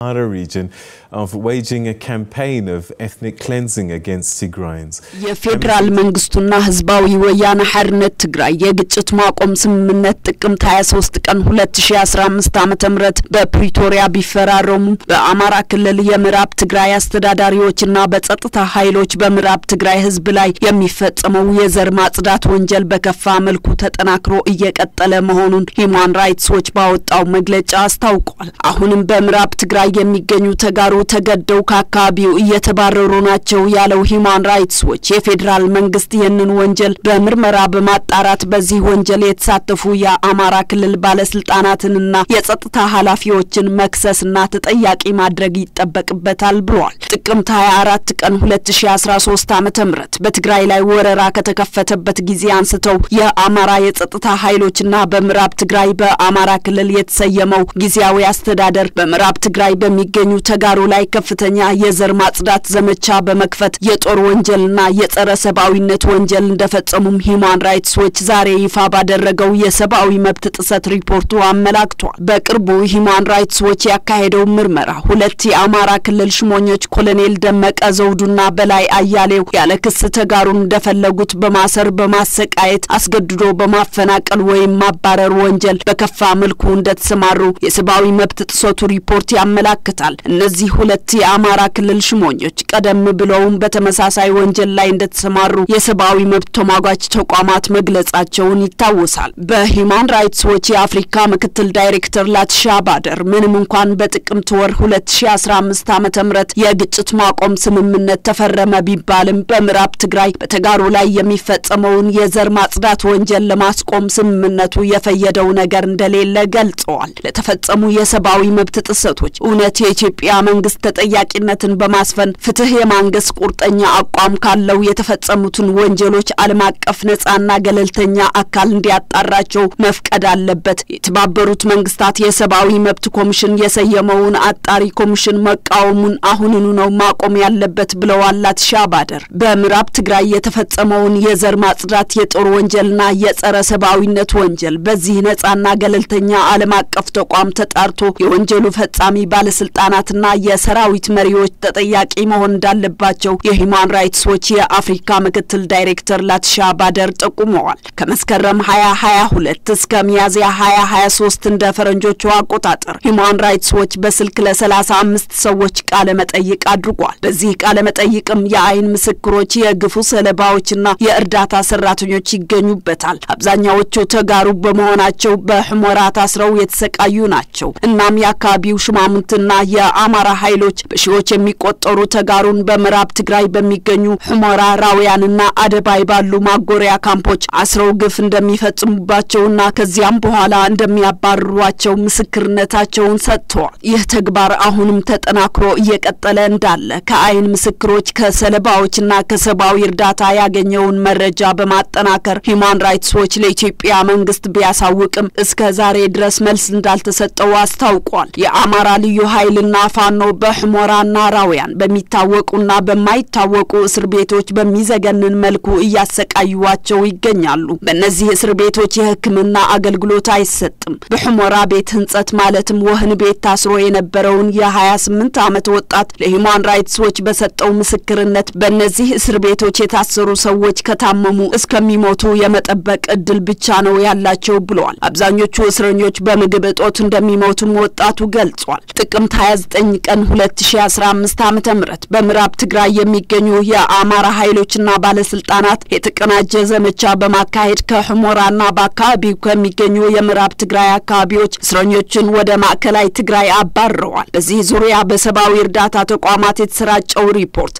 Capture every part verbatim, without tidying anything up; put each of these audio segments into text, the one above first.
region of waging a campaign of ethnic cleansing against Tigrayans. የፌደራል መንግስቱና ህዝባዊ ወያነ ሓርነት ትግራይ የግጭት ማቆም ስምምነት ጥቅምት ሃያ ሶስት ቀን ሁለት ሺህ አስራ አምስት ዓመተ ምህረት በፕሪቶሪያ ቢፈራረሙ በአማራ ክልል የምዕራብ ትግራይ አስተዳዳሪዎችና በጸጥታ ኃይሎች በምዕራብ ትግራይ ህዝብ ላይ የሚፈጸመው የዘር ማጽዳት ወንጀል በከፋ መልኩ ተጠናክሮ እየቀጠለ መሆኑን ሂማን ራይትስ ዎች ባወጣው መግለጫ አስታውቋል። አሁንም በምዕራብ ትግራይ የሚገኙ ተጋሩ ተገደው ከአካባቢው እየተባረሩ ናቸው ያለው ሂማን ራይትስ ዎች የፌደራል መንግስት ይህንን ወንጀል በምርመራ በማጣራት በዚህ ወንጀል የተሳተፉ የአማራ ክልል ባለስልጣናትንና የጸጥታ ኃላፊዎችን መክሰስና ተጠያቂ ማድረግ ይጠበቅበታል ብሏል። ጥቅምት ሃያ አራት ቀን ሁለት ሺህ አስራ ሶስት ዓመተ ምህረት በትግራይ ላይ ወረራ ከተከፈተበት ጊዜ አንስተው የአማራ የጸጥታ ኃይሎችና በምዕራብ ትግራይ በአማራ ክልል የተሰየመው ጊዜያዊ አስተዳደር በምዕራብ ትግራይ በሚገኙ ተጋሩ ላይ ከፍተኛ የዘር ማጽዳት ዘመቻ በመክፈት የጦር ወንጀልና የጸረ ሰብአዊነት ወንጀል እንደፈጸሙም ሂማን ራይትስ ዎች ዛሬ ይፋ ባደረገው የሰብአዊ መብት ጥሰት ሪፖርቱ አመላክቷል። በቅርቡ ሂማን ራይትስ ዎች ያካሄደው ምርመራ ሁለት የአማራ ክልል ሽሞኞች ኮሎኔል ደመቀ ዘውዱና በላይ አያሌው ያለ ክስ ተጋሩን እንደፈለጉት በማሰር በማሰቃየት አስገድዶ በማፈናቀል ወይም ማባረር ወንጀል በከፋ መልኩ እንደተሰማሩ የሰብአዊ መብት ጥሰቱ ሪፖርት ያመላክታል። እነዚህ ሁለት የአማራ ክልል ሽሞኞች ቀደም ብለውም በተመሳሳይ ወንጀል ላይ እንደተሰማሩ የሰብአዊ መብት ተሟጋች ተቋማት መግለጻቸውን ይታወሳል። በሂማን ራይትስ ዎች የአፍሪካ ምክትል ዳይሬክተር ላትሻ ባደር ምንም እንኳን በጥቅምት ወር ሁለት ሺህ አስራ አምስት ዓመተ ምህረት የግጭት ማቆም ስምምነት ተፈረመ ቢባልም በምዕራብ ትግራይ በተጋሩ ላይ የሚፈጸመውን የዘር ማጽዳት ወንጀል ለማስቆም ስምምነቱ የፈየደው ነገር እንደሌለ ገልጸዋል። ለተፈጸሙ የሰብአዊ መብት ጥሰቶች እውነት የኢትዮጵያ መንግስት ተጠያቂነትን በማስፈን ፍትህ የማንገስ ቁርጠኛ አቋም ካለው የተፈጸሙትን ወንጀሎች ዓለም አቀፍ ነፃና ገለልተኛ አካል እንዲያጣራቸው መፍቀድ አለበት። የተባበሩት መንግስታት የሰብአዊ መብት ኮሚሽን የሰየመውን አጣሪ ኮሚሽን መቃወሙን አሁንኑ ነው ማቆም ያለበት ብለዋል ላትሻ ባደር። በምዕራብ ትግራይ የተፈጸመውን የዘር ማጽዳት የጦር ወንጀልና የጸረ ሰብአዊነት ወንጀል በዚህ ነፃና ገለልተኛ ዓለም አቀፍ ተቋም ተጣርቶ የወንጀሉ ፈጻሚ ባለስልጣናትና የሰራዊት መሪዎች ተጠያቂ መሆን እንዳለባቸው የሂማን ራይትስ ዎች የአፍሪካ ምክትል ዳይሬክተር ላትሻ ባደር ጠቁመዋል። ከመስከረም ሃያ ሃያ ሁለት እስከ ሚያዝያ ሃያ ሃያ ሶስት እንደ ፈረንጆቹ አቆጣጠር ሂማን ራይትስ ዎች በስልክ ለሰላሳ አምስት ሰዎች ቃለ መጠይቅ አድርጓል። በዚህ ቃለ መጠይቅም የአይን ምስክሮች፣ የግፉ ሰለባዎችና የእርዳታ ሰራተኞች ይገኙበታል። አብዛኛዎቹ ተጋሩ በመሆናቸው በሕሞራ ታስረው የተሰቃዩ ናቸው። እናም የአካባቢው ሽማምንትና የአማራ ኃይሎች በሺዎች የሚቆጠሩ ተጋሩን በምዕራብ ትግራይ በሚገኙ ሕሞራ፣ ራውያንና አደባይ ባሉ ማጎሪያ ካምፖች አስረው ግፍ እንደሚፈጽሙባቸውና ከዚያም በኋላ እንደሚያባርሯቸው ምስክርነታቸውን ሰጥተዋል። ይህ ተግባር አሁንም ተጠናክሮ እየቀጠለ እንዳለ ከአይን ምስክሮች፣ ከሰለባዎችና ከሰብአዊ እርዳታ ያገኘውን መረጃ በማጠናከር ሂማን ራይትስ ዎች ለኢትዮጵያ መንግስት ቢያሳውቅም እስከ ዛሬ ድረስ መልስ እንዳልተሰጠው አስታውቋል። የአማራ ልዩ ኃይልና ፋኖ በሕሞራና ራውያን በሚታወቁና በማይታወቁ እስር ቤቶች በሚዘገንን መልኩ እያሰቃዩዋቸው ይገኛሉ። በእነዚህ እስር ቤቶች የሕክምና አገልግሎት አይሰጥም። በሕሞራ ቤት ህንጸት ማለትም ወህኒ ቤት ታስሮ የነበረውን የ28 ዓመት ወጣት ለሂማን ራይትስ ዎች በሰጠው ምስክርነት በእነዚህ እስር ቤቶች የታሰሩ ሰዎች ከታመሙ እስከሚሞቱ የመጠበቅ እድል ብቻ ነው ያላቸው ብለዋል። አብዛኞቹ እስረኞች በምግብ እጦት እንደሚሞቱም ወጣቱ ገልጿል። ጥቅምት ሃያ ዘጠኝ ቀን ሁለት ሺህ አስራ አምስት ዓመተ ምህረት በምዕራብ ትግራይ የሚገኙ የአማራ ኃይሎችና ባለስልጣናት የተቀናጀ ዘመቻ በማካሄድ ከሕሞራና በአካባቢው ከሚገኙ የምዕራብ ትግራይ አካባቢዎች እስረኞችን ወደ ማዕከላዊ ትግራይ አባረዋል። በዚህ ዙሪያ በሰብአዊ እርዳታ ተቋማት የተሰራጨው ሪፖርት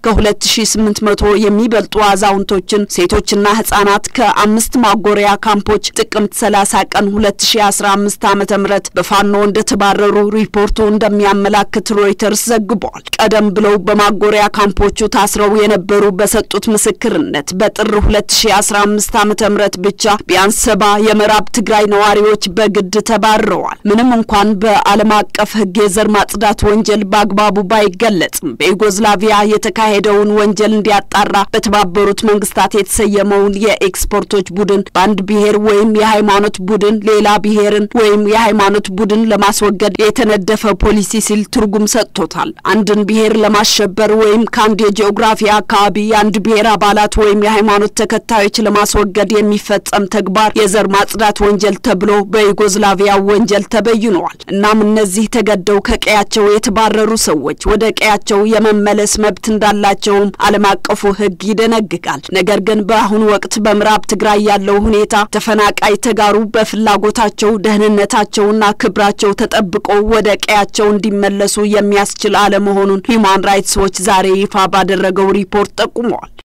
ከ2800 የሚበልጡ አዛውንቶችን፣ ሴቶችና ህፃናት ከአምስት ማጎሪያ ካምፖች ጥቅምት ሰላሳ ቀን ሁለት ሺህ አስራ አምስት ዓመተ ምህረት በፋኖ እንደተባረሩ ሪፖርቱ እንደሚያመላክት ሮይተርስ ዘግቧል። ቀደም ብለው በማጎሪያ ካምፖቹ ታስረው የነበሩ በሰጡት ምስክርነት በጥር ሁለት ሺህ አስራ አምስት ዓመተ ምህረት ብቻ ቢያንስ ሰባ የምዕራብ ትግራይ ነዋሪዎች በግድ ተባረዋል። ምንም እንኳን በዓለም አቀፍ ህግ የዘር ማጽዳት ወንጀል በአግባቡ ባይገለጽም በዩጎዝላቪያ የተካሄደውን ወንጀል እንዲያጣራ በተባበሩት መንግስታት የተሰየመውን የኤክስፐርቶች ቡድን በአንድ ብሔር ወይም የሃይማኖት ቡድን ሌላ ብሔርን ወይም የሃይማኖት ቡድን ለማስወገድ የተነደፈ ፖሊሲ ሲል ትርጉም ሰጥቶታል። አንድን ብሔር ለማሸበር ወይም ካንድ የጂኦግራፊ አካባቢ አንድ ብሔር አባላት ወይም የሃይማኖት ተከታዮች ለማስወገድ የሚፈጸም ተግባር የዘር ማጽዳት ወንጀል ተብሎ በዩጎዝላቪያ ወንጀል ተበይኗል። እናም እነዚህ ተገደው ከቀያቸው የተባረሩ ሰዎች ወደ ቀያቸው የመመለስ መብት እንዳላቸው ዓለም አቀፉ ሕግ ይደነግጋል። ነገር ግን በአሁኑ ወቅት በምዕራብ ትግራይ ያለው ሁኔታ ተፈናቃይ ተጋሩ በፍላጎታቸው ደህንነታቸውና ክብራቸው ተጠብቆ ወደ ቀያቸው እንዲመለሱ የሚያስችል አለመሆኑን ሂማን ራይትስ ዎች ዛሬ ይፋ ባደረገው ሪፖርት ጠቁሟል።